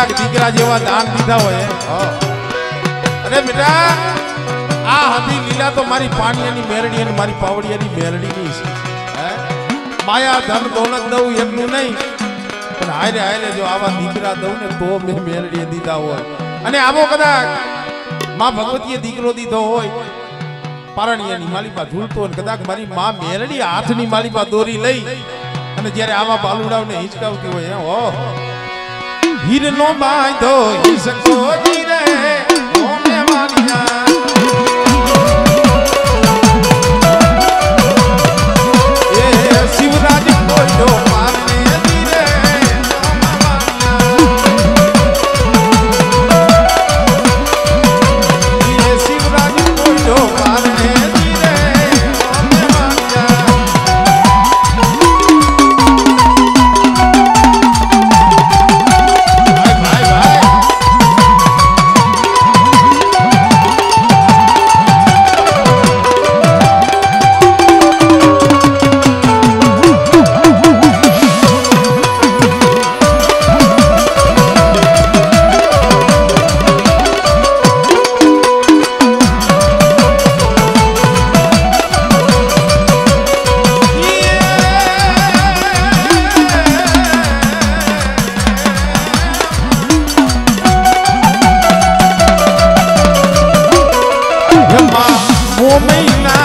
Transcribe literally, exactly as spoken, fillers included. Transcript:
लाख दीकरा जेवा दान दीधा होय। अरे बेटा आ हदी लीला तो मारी पाणियानी मेरडी अने मारी पावड़ियानी मेरडीनी छे। माया धन दौलत दઉં એટલું નહીં પણ હારે હારે જો આવા દીકરા દઉં ને તો મે મેરડીએ દીધા હોય અને આવો કદાચ માં ભગવતીએ દીકરો દીધો હોય પારણિયાની માલીપા ઝૂલતો અને કદાચ મારી માં મેરડી હાથની માલીપા દોરી લઈ અને જ્યારે આવા બાલુડાઓને હિંચકાવતી હોય હો હીરનો બાંધો હિંચકો જીરે ઓમે માનિયા शिवराज बोलो मारने धीरे ये शिवराज बोलो मारने धीरे भाई भाई भाई महीना